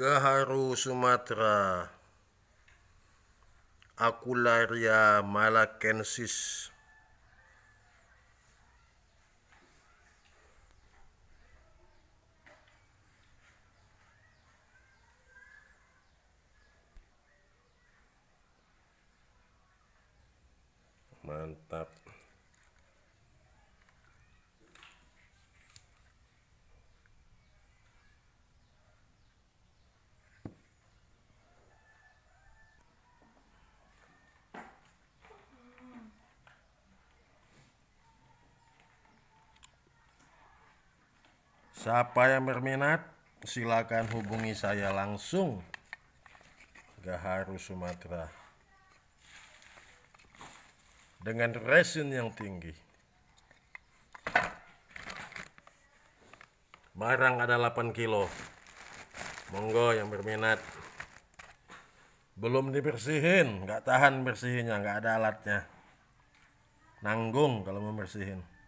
Gaharu Sumatera, Acularia malacensis. Mantap. Siapa yang berminat, silakan hubungi saya langsung. Gaharu Sumatera dengan resin yang tinggi. Barang ada 8 kilo. Monggo yang berminat. Belum dibersihin, nggak tahan bersihinnya, nggak ada alatnya. Nanggung kalau mau bersihin.